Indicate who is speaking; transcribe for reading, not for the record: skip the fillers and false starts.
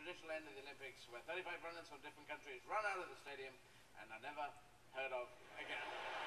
Speaker 1: traditional end of the Olympics where 35 runners from different countries run out of the stadium and are never heard of again.